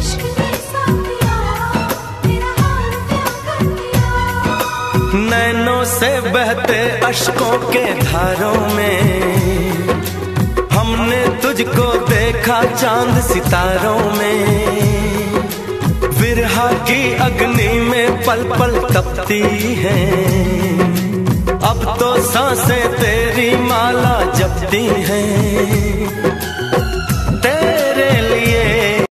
इश्क ने साथिया तेरा हाल क्या कर दिया। नैनों से बहते अश्कों के धारों में हमने तुझको देखा चांद सितारों में। विरहा की अग्नि में पल पल तपती हैं, अब तो सांसें तेरी